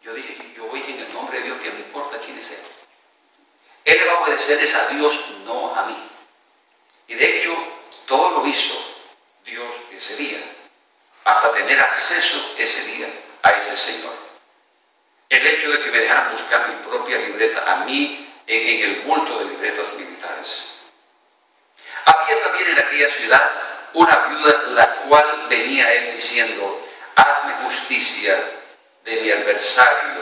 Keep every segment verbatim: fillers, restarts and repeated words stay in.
Yo dije, yo voy en el nombre de Dios, que me importa quién es él. Él le va a obedecer es a Dios, no a mí. Y de hecho, todo lo hizo Dios ese día, hasta tener acceso ese día a ese Señor. El hecho de que me dejaran buscar mi propia libreta, a mí, en, en el culto de libretas militares. Había también en aquella ciudad una viuda, la cual venía a él diciendo, hazme justicia de mi adversario.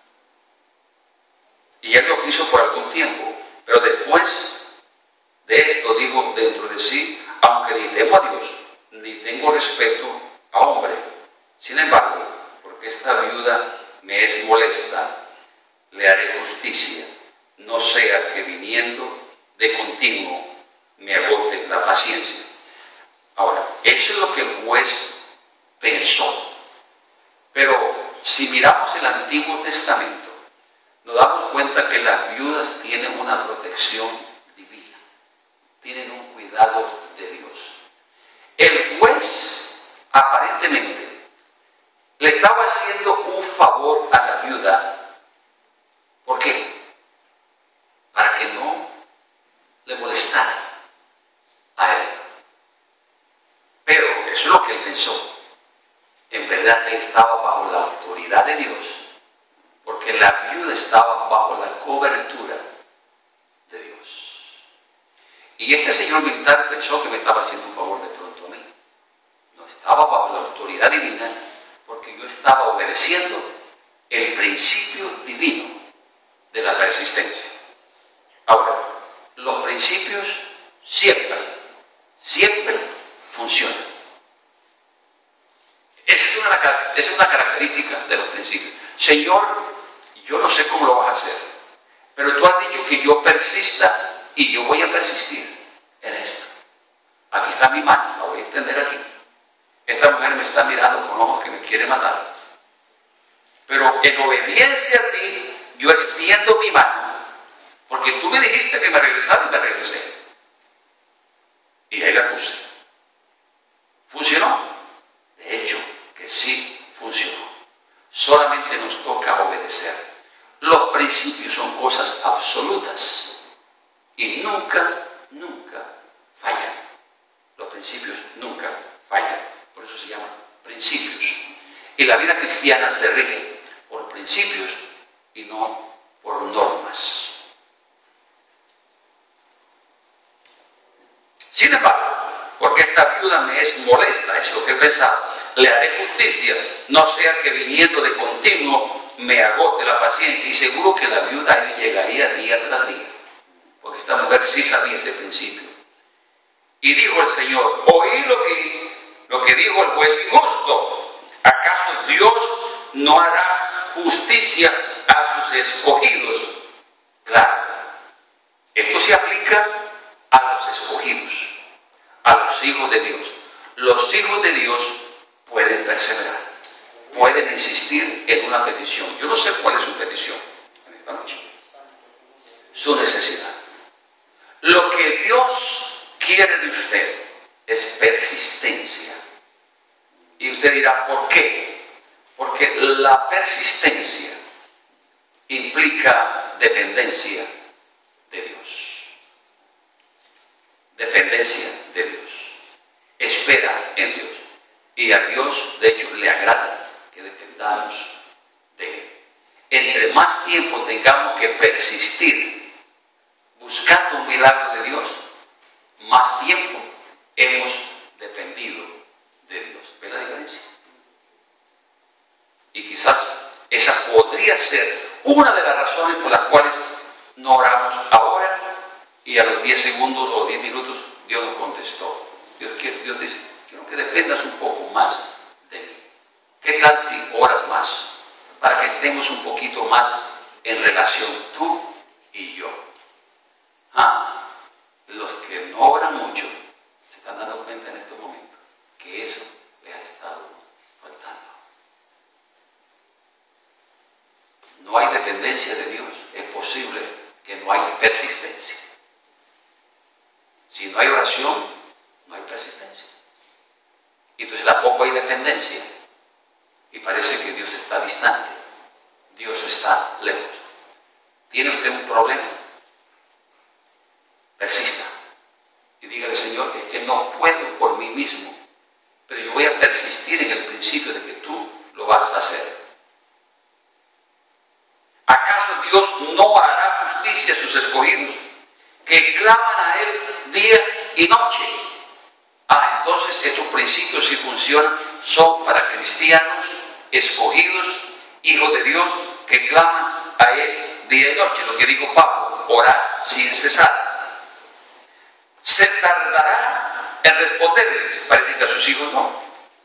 Y él lo quiso por algún tiempo, pero después de esto dijo dentro de sí, aunque ni temo a Dios, ni tengo respeto a hombre. Sin embargo, porque esta viuda me es molesta, le haré justicia, no sea que viniendo de continuo me agote la paciencia. Ahora, eso es lo que el juez pensó. Pero si miramos el Antiguo Testamento, nos damos cuenta que las viudas tienen una protección divina, tienen un cuidado de Dios. El juez, aparentemente, le estaba haciendo un favor a la viuda. ¿Por qué? Para que no le molestara a él. Pero eso es lo que él pensó. En verdad, él estaba bajo la autoridad de Dios, porque la viuda estaba bajo la cobertura de Dios. Y este señor militar pensó que me estaba haciendo un favor de pronto a mí. No estaba bajo la autoridad divina, porque yo estaba obedeciendo el principio divino de la persistencia. Ahora, los principios siempre, siempre funcionan. Esa es una, esa es una característica de los principios. Señor, yo no sé cómo lo vas a hacer, pero tú has dicho que yo persista y yo voy a persistir en esto. Aquí está mi mano, la voy a extender aquí. Esta mujer me está mirando con ojos que me quiere matar. Pero en obediencia a ti, yo extiendo mi mano, porque tú me dijiste que me regresara y me regresé. Y ahí la puse. ¿Funcionó? De hecho, que sí funcionó. Solamente nos toca obedecer. Los principios son cosas absolutas y nunca, nunca fallan. Los principios nunca fallan. Por eso se llaman principios. Y la vida cristiana se rige por principios y no por normas. Sin embargo, porque esta viuda me es molesta, es lo que he pensado, le haré justicia, no sea que viniendo de continuo me agote la paciencia. Y seguro que la viuda ahí llegaría día tras día, porque esta mujer sí sabía ese principio. Y dijo el Señor, oí lo que, lo que dijo el juez injusto. ¿Acaso Dios no hará justicia a sus escogidos? Claro, esto se aplica a los escogidos, a los hijos de Dios. Los hijos de Dios pueden perseverar, pueden insistir en una petición. Yo no sé cuál es su petición en esta noche, su necesidad. Lo que Dios quiere de usted es persistencia. Y usted dirá, ¿por qué? Porque la persistencia implica dependencia de Dios. Dependencia de Dios. Espera en Dios. Y a Dios, de hecho, le agrada que dependamos de Él. Entre más tiempo tengamos que persistir buscando un milagro de Dios, más tiempo hemos dependido de Dios. ¿Ve la diferencia? Y quizás esa podría ser una de las razones por las cuales no oramos ahora y a los diez segundos o diez minutos Dios nos contestó. Dios, Dios dice, quiero que dependas un poco más de mí. ¿Qué tal si oras más? Para que estemos un poquito más en relación tú y yo. Ah, los que no oran mucho se están dando cuenta en estos momentos que eso les ha estado faltando. No hay dependencia de Dios, es posible que no hay persistencia. Si no hay oración, no hay persistencia. Y entonces tampoco hay dependencia. Y parece que Dios está distante Dios está lejos. ¿Tiene usted un problema? Persista. Y dígale, Señor, es que no puedo por mí mismo, pero yo voy a persistir en el principio de que tú lo vas a hacer. ¿Acaso Dios no hará justicia a sus escogidos, que claman a Él día y noche? Ah, entonces estos principios, si funcionan, son para cristianos escogidos, hijos de Dios, que claman a Él día y noche. Lo que dijo Pablo, orar sin cesar. ¿Se tardará en responderles? Parece que a sus hijos no.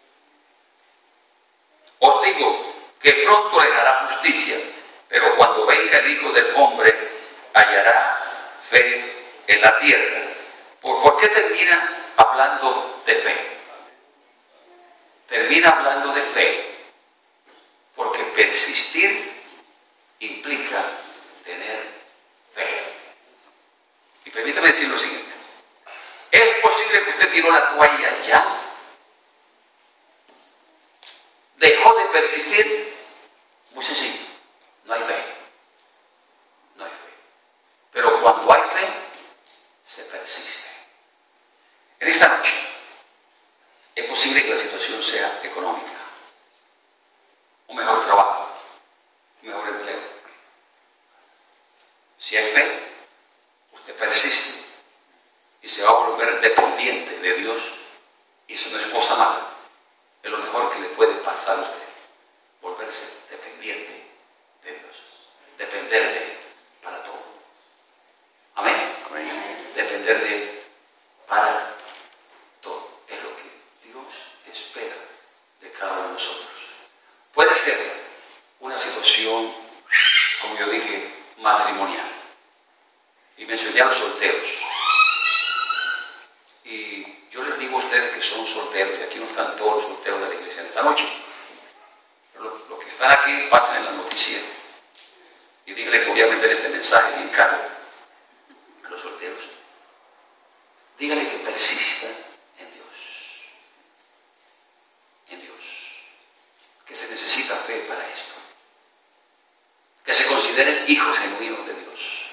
Os digo que pronto les hará justicia, pero cuando venga el Hijo del Hombre, hallará fe en la tierra. ¿Por, ¿por qué termina hablando de fe? Termina hablando de fe, porque persistir implica tener fe. Y permítame decir lo siguiente. ¿Es posible que usted tiró la toalla ya? ¿Dejó de persistir? Muy sencillo. No hay fe. No hay fe. Pero cuando hay fe, se persiste. En esta noche, es posible que la situación sea económica. Un mejor trabajo. Un mejor empleo. Si hay fe, usted persiste y se va a volver dependiente de Dios, y eso no es cosa mala, es lo mejor que le puede pasar a usted, volverse dependiente de Dios, depender de Él para todo. Amén. Amén. Depender de Él para todo, es lo que Dios espera de cada uno de nosotros. Puede ser una situación, como yo dije, matrimonial, y mencioné a los solteros. Y yo les digo a ustedes que son solteros, y aquí no están todos los solteros de la iglesia en esta noche, pero los, los que están aquí pasen en la noticia y díganle que voy a meter este mensaje bien claro a los solteros. Díganle que persista en Dios, en Dios, que se necesita fe para esto, que se consideren hijos genuinos de Dios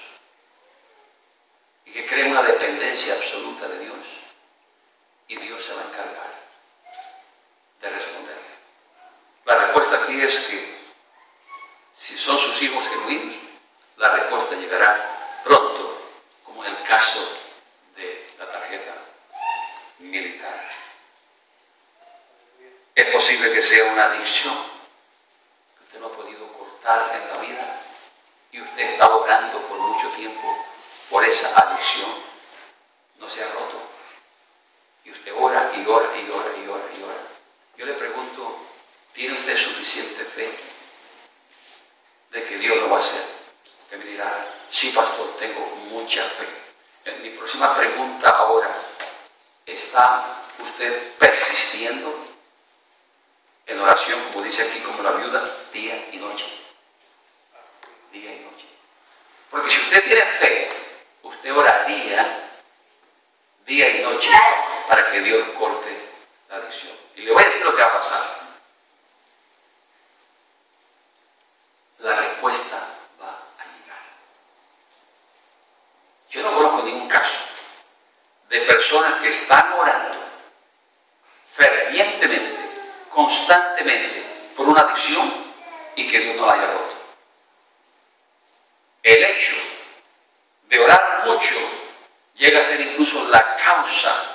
y que creen una dependencia absoluta de Dios. Y Dios se va a encargar de responderle. La respuesta aquí es que si son sus hijos genuinos, la respuesta llegará pronto, como en el caso de la tarjeta militar. Es posible que sea una adicción que usted no ha podido cortar en la vida y usted está orando por mucho tiempo por esa adicción. No se ha roto. Y usted ora y ora y ora y ora y ora. Yo le pregunto, ¿tiene usted suficiente fe de que Dios lo va a hacer? Usted me dirá, sí, pastor, tengo mucha fe. En mi próxima pregunta ahora, ¿está usted persistiendo en oración, como dice aquí, como la viuda, día y noche? Día y noche. Porque si usted tiene fe, usted oraría día y noche para que Dios corte la adicción. Y le voy a decir lo que va a pasar. La respuesta va a llegar. Yo no conozco ningún caso de personas que están orando fervientemente, constantemente, por una adicción y que Dios no la haya roto. El hecho de orar mucho llega a ser incluso la causa